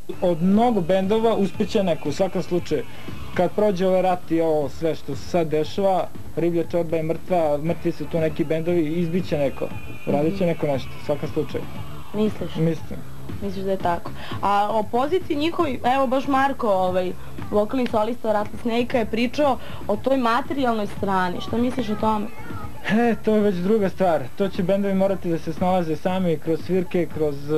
od mnogo bendova uspeće neko, u svakom slučaju. Kad prođe ovaj rat i ovo sve što se sad dešava, Riblja čorba je mrtva, mrtvi su tu neki bendovi, izbiće neko, radit će neko nešto, u svakom slučaju. Misliš? Mislim. Misliš da je tako. A o poziciji njihovi, evo baš Marko, vokalni solista Rattlesnake-a je pričao o toj materijalnoj strani. Šta misliš o tome? To je već druga stvar. To će bendovi morati da se snalaze sami kroz svirke,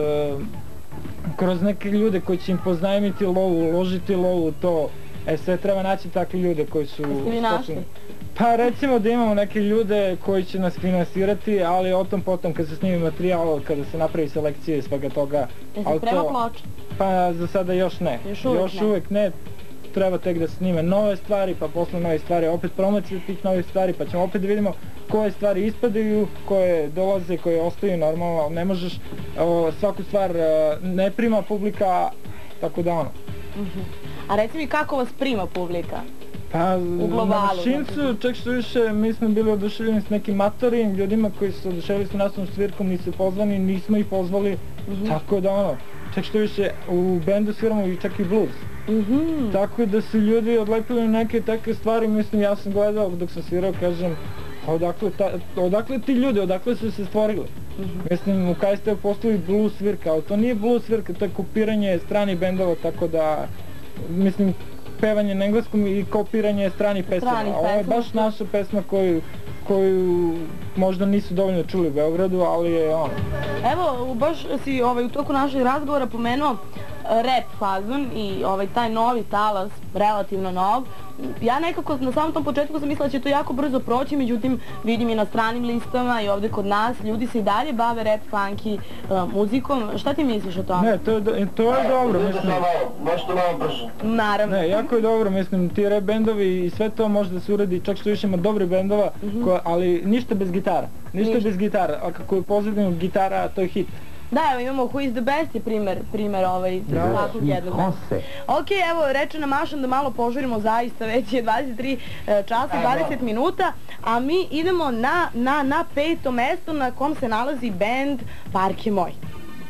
kroz neke ljude koji će im poznajmiti lovu, uložiti lovu u to. Sve treba naći takve ljude koji su... Jeste vi našli? Pa recimo da imamo neke ljude koji će nas finansirati, ali o tom potom kad se snimi materijal, kada se napravi selekcija i svega toga... Jeste sprema ploče? Pa za sada još ne. Još uvijek ne. Treba tek da snime nove stvari, pa posle nove stvari opet promocije tih novih stvari, pa ćemo opet da vidimo koje stvari ispadaju, koje dolaze, koje ostaju normalno. Ne možeš, svaku stvar ne prima publika, tako da ono. A reci mi kako vas prima publika? Pa na Mašincu, čak što više, mi smo bili oduševljeni s nekim matorim ljudima koji su oduševili s nasom svirkom, nisu pozvani, nismo ih pozvali, tako da ono, čak što više u bendu sviramo i čak i blues. Tako da su ljudi odlepili neke takve stvari, mislim, ja sam gledao dok sam svirao, kažem, odakle ti ljudi, odakle su se stvorili? Mislim, u KST postoji blues svirka, ali to nije blues svirka, to je kopiranje stranih bendova, tako da, mislim, pevanje na engleskom i kopiranje stranih pesama. Ovo je baš naša pesma koju možda nisu dovoljno čuli u Beogradu, ali je ono. Evo, baš si u toku našeg razgovora pomenuo rap fazon i taj novi talas, relativno nov. Ja nekako na samom tom početku sam mislila da će to jako brzo proći, međutim vidim i na stranim listama i ovdje kod nas, ljudi se i dalje bave rap, funky muzikom. Šta ti misliš o tome? Ne, to je dobro, mislim. Nešto malo brže. Naravno. Ne, jako je dobro, mislim, ti rap bendovi i sve to može da se uradi, čak što više ima dobri bendova, ali ništa bez gitara. Ništa bez gitara, a kako je pozadnja gitara, to je hit. Da, evo imamo Who is the best je primer takvog jednog benda. Ok, evo reče nam Mašan da malo požurimo, zaista već je 23 časa i 20 minuta, a mi idemo na 5. mesto na kom se nalazi bend Park je moj.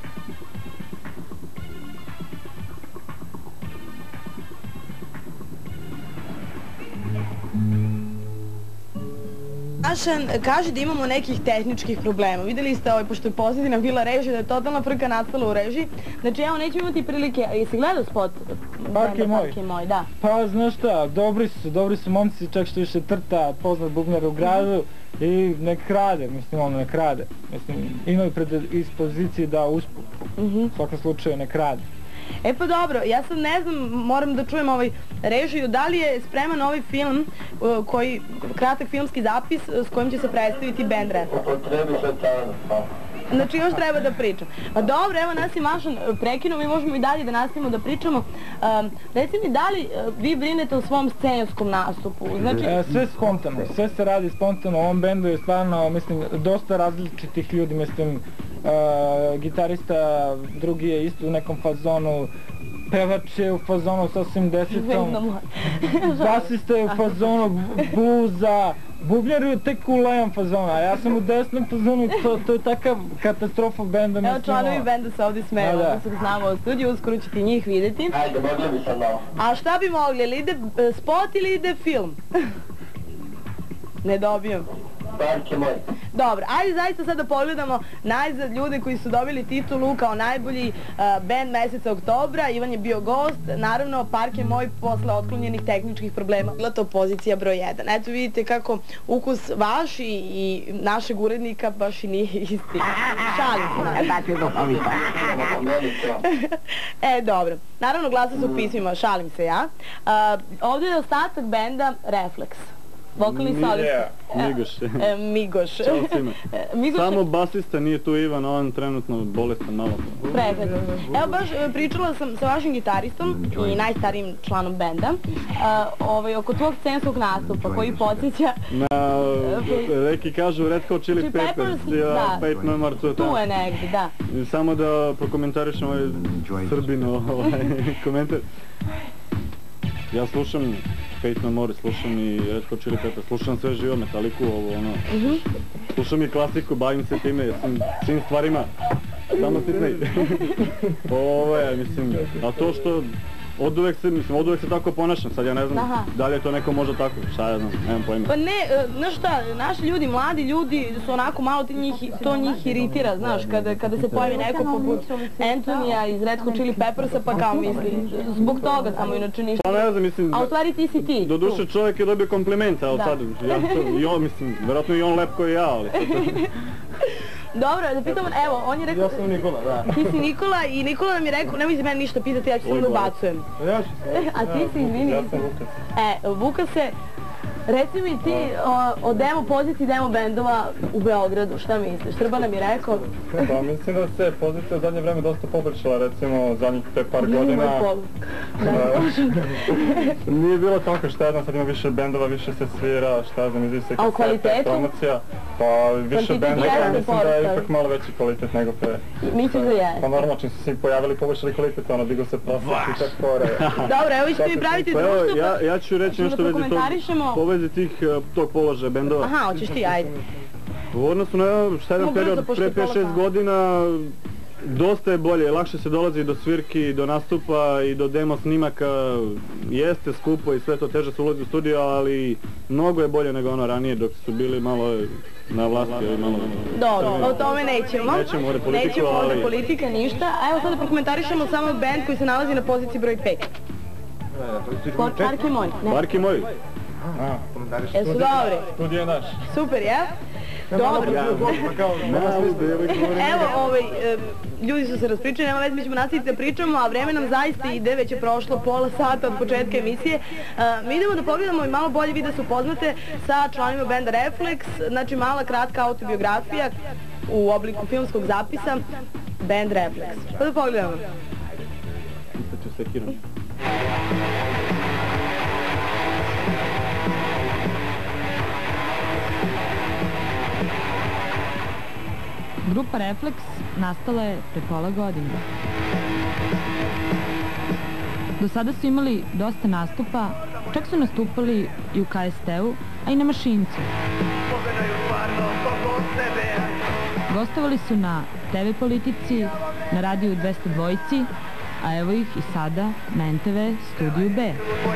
Mašan kaže da imamo nekih tehničkih problema. Vidjeli ste, pošto je pozadina bila režija, da je totalna frka nastala u režiji. Znači, evo, nećemo imati prilike. Jesi gledao spot Park je moj? Da. Pa, znaš šta, dobri su momci, čak što više Trta, poznat bubnjar u gradu i nek rade, mislim, ono, nek rade. Mislim, imaju predispozicije da uspu. U svakom slučaju, nek rade. E pa dobro, ja sad ne znam, moram da čujem režiju, da li je spreman ovaj film, kratak filmski zapis s kojim će se predstaviti band Reflex? Znači još treba da pričam. Pa dobro, evo nas i Mašan prekinuo, mi možemo i dalje da nastavimo da pričamo. Reci mi, da li vi brinete o svom scenskom nastupu? Sve spontano, sve se radi spontano, u ovom bendu je stvarno, mislim, dosta različitih ljudi, mislim, gitarista drugi je isto u nekom fazonu, pevač je u fazonu sasvim desetom, basista je u fazonu bluza, bubnjar je tek u levom fazonu, a ja sam u desnom fazonu i to je takav katastrofa benda. Evo članovi benda se ovdje smeju, da se znamo u studiju, uskoro ćete njih vidjeti. Ajde, mogli bi sad malo. A šta bi mogli, ili ide spot ili ide film? Ne dobijem. Park je moj. Dobro, ajde zaista sad da pogledamo najzad ljude koji su dobili titulu kao najbolji band meseca oktobra. Ivan je bio gost, naravno Park je moj posle otklonjenih tehničkih problema. Bila to pozicija broj 1. Eto vidite kako ukus vaš i našeg urednika baš i nije isti. Šalim se. Dobro, naravno glasa su u pismima, šalim se ja. Ovdje je ostatak benda Reflex. Vokalni solista. Migoš. Ćao svima. Samo basista nije tu Ivan, on trenutno bolestan malo. Prekladno. Evo baš pričala sam sa vašim gitaristom i najstarijim članom benda oko tvog scenskog nastupa koji podsjeća... Neki kažu Red Hot Chili Peppers, Faith No More, tu je negdje, da. Samo da prokomentarišem ovaj Srbino komentar. Ja slušam Faith No More, slušam i Red Hot Chili Peppers, slušam sve živo, Metaliku, slušam i klasiku, bavim se time, svim stvarima Samo sitnej. Mislim, a to što oduvek se tako ponašam, sad ja ne znam da li je to neko možda tako, šta ja znam, nemam pojma. Pa ne, znaš šta, naši ljudi, mladi ljudi su onako malo to njih iritira, znaš, kada se pojavi neko poput Antonija iz Red Hot Chili Peppersa pa kao misli, zbog toga samo inače ništa. Pa ne znam, mislim, a u stvari ti si ti. Doduše čovjek je dobio kompliment, ali sad, i on, mislim, vjerojatno i on lep koji ja, ali sad to... Dobro, da pitam, evo, on je rekao... Ja sam Nikola, da. Ti si Nikola i Nikola nam je rekao, nemoj se meni ništa pitati, ja ću samo da bacujem. Ja ću se. A ti si, izvini. Ja sam Vukas. Vukase, reci mi ti o demo poziciji demo bendova u Beogradu, šta misliš? Srba nam je rekao. Pa mislim da se pozicija u zadnje vreme dosta poboljšala, recimo zadnjih te par godina. Nije bilo toliko, šta znam, sad ima više bendova, više se svira, šta znam, izvisi kasete, promocija. Pa više bendova, mislim da je ipak malo veći kvalitet nego pre. Misliš da je? Pa normalno, čim su se pojavili poboljšali kvalitet, ono, digo se prosjek i tak fore. Dobro, evo ćete mi praviti društvo, pa... Ja ću reći nešto vezi tog položaja bendova. Aha, hoćeš ti, ajde. U odnosu na šta jedan period pre 5-6 godina dosta je bolje, lakše se dolazi do svirki, do nastupa i do demo snimaka, jeste skupo i sve to teže se ulazi u studio, ali mnogo je bolje nego ono ranije dok su bili malo na vlasti. Dobro, o tome nećemo. Nećemo ovdje politika, ništa. A evo sada prokomentarišemo samo band koji se nalazi na poziciji broj 5. Parki moj. Parki moj. Jesu dobri? Studij je naš. Super, je? Dobro. Evo, ljudi su se raspričali, nema veze, mi ćemo nastaviti da pričamo, a vreme nam zaista ide, već je prošlo pola sata od početka emisije. Mi idemo da pogledamo i malo bolje vi da se upoznate sa članima benda Reflex, znači mala kratka autobiografija u obliku filmskog zapisa, band Reflex. Pa da pogledamo. Isto ću sekiram. Grupa Reflex nastala je pre pola godine. Do sada su imali dosta nastupa, čak su nastupali i u KST-u, a i na Mašincu. Gostovali su na TV Politici, na Radiju 202, a evo ih i sada na NTV Studiju B.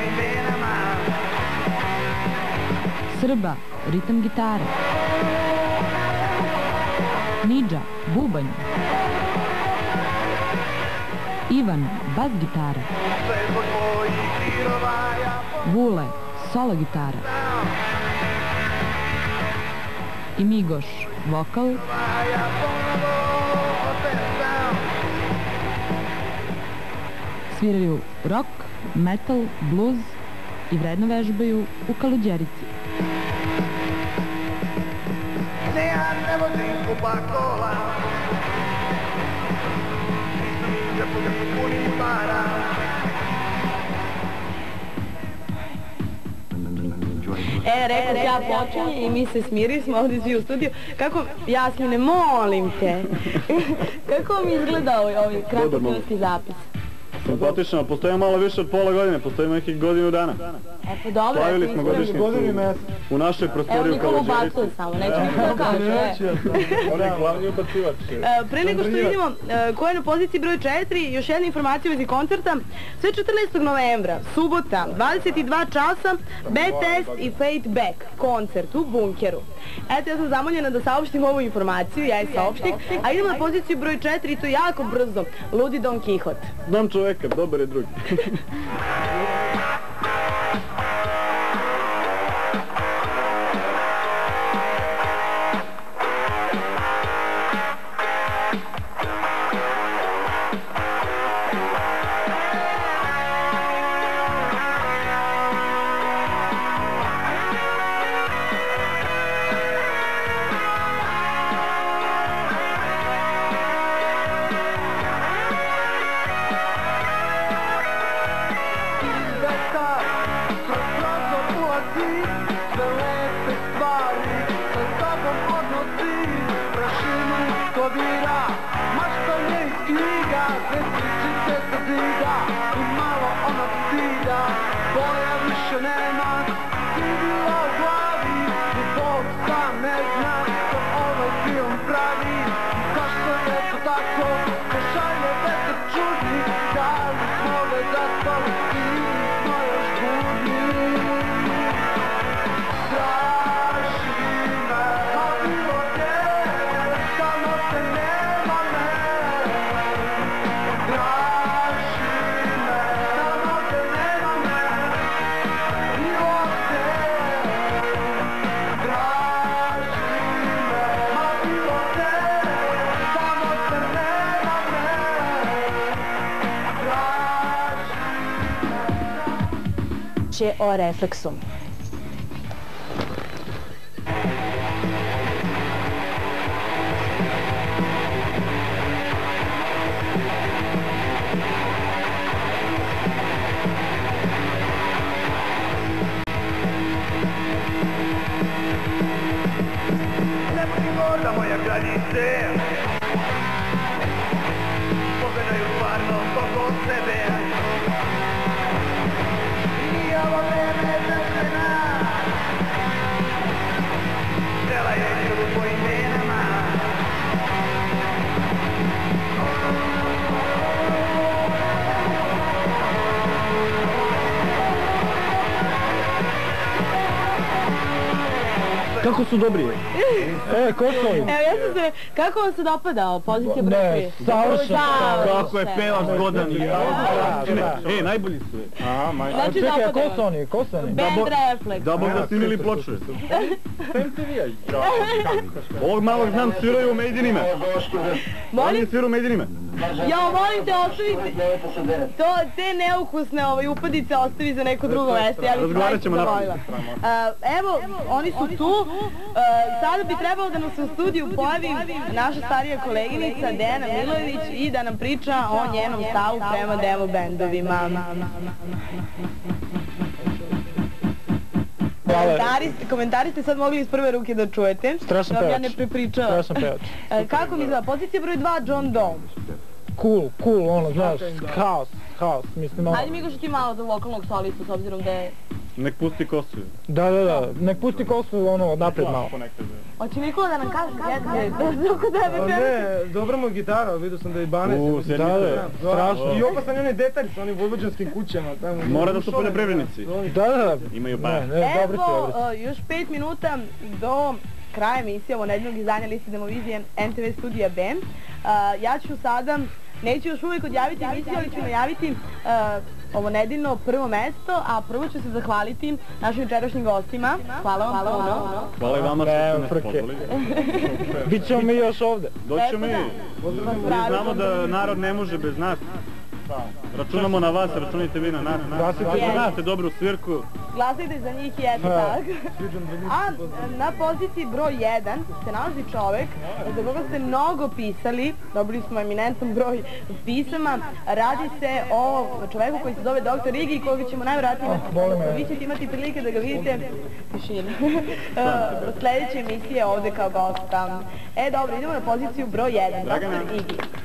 Srba, ritam gitare. Nidža, bubanj. Ivan, bas gitara. Vule, solo gitara. I Migoš, vokal. Sviraju rock, metal, blues i vredno vežbaju u Kaluđerici. Rekao ja počinje i mi se smiri smo ovdje svi u studiju. Kako, Jasmine, molim te, kako vam izgleda ovaj kratkofilmski zapis? Simpatično, postoji malo više od pola godine, postoji nekih godinu dana. Pa dobro, slavili smo godišnjicu u našoj prostoriju Evo Nikola ubacuje samo, neće mi to kaže. On je glavni ubacivač. Pre nego što vidimo ko je na poziciji broj 4, još jedna informacija u vezi koncerta. Sve 14. novembra, subota, 22 časa, Bad Test i Fade Back, koncert u Bunkeru. Eto, ja sam zamoljena da saopštim ovu informaciju, ja je saopštih, a idemo na poziciju broj 4 i to jako brzo, Ludi Don Quixote. Znam čoveka, dobar je drugi. Zašto je to tako? O refleksu. Da moja granice pogledaju stvarno oko sebe i ovo vreme za žena htjela je ljubu po imenama Kako su dobri? Kosovi. Evo, ja sam se, kako vam se dopadao pozicija broj 3? Ne, savršeno. Kako je pevač zgodan. Najbolji su. Znači, Čekaj, dopadao vam. ko su oni? Band Refleks. Da bog da snimili ploče. MTV-a. Ovog malog znam sviraju u Mejdinime. Oni sviraju u Mejdinime. Ja, molim te, ostavite te neukusne upadice ostavi za neko drugo mesto. Ja bih Razgovarat ćemo zavolila. Evo, oni su tu. Sada bi trebalo da nam se u studiju pojavi naša starija koleginica Dejana Milojević i da nam priča o njenom stavu prema demo bendovima. Komentari ste sad mogli iz prve ruke da čujete. Strašan pevač. Ja ne prepričavam. Strašan pevač. Kako mi izgleda? Pozicija broj 2, John Doe. Cool, ono, znaš, haos, mislim ovo. Ajde Migoš ti malo za vokalnog solistu, s obzirom da je... Nek pusti kosu. Da, nek pusti kosu, ono, napred malo. Hoće Nikola da nam kaže oko tebe Ne, dobra mu je gitara, vidio sam da je Bane se... Da, strašno. I opasan je onaj detalj sa onim vojvođanskim kućama. Mora da su poljoprivrednici. Da. Imaju par. Evo, još 5 minuta do kraja emisije ovo nedeljnog izdanja liste Demovizije NTV Studija B. Ja ću sada, neću još uvijek odjaviti emisiju, ali ću najaviti ovo nedeljno prvo mesto, a prvo ću se zahvaliti našim jučerašnjim gostima. Hvala vam puno. Hvala i vama što ste nas pozvali. Bićemo mi još ovde. Doćemo mi. Mi znamo da narod ne može bez nas. Računamo na vas, računajte vi na nas. Znate dobru svirku. Glasajte za njih i eto tako. A na poziciji broj 1 se nalazi čovek za koga ste mnogo pisali, dobili smo eminentan broj pisama. Radi se o čoveku koji se zove Dr. Igi i koga ćemo najvjerojatnije vi ćete imati prilike da ga vidite sljedeće emisije ovde kao gosta. Dobro, idemo na poziciju broj 1, Dr. Igi.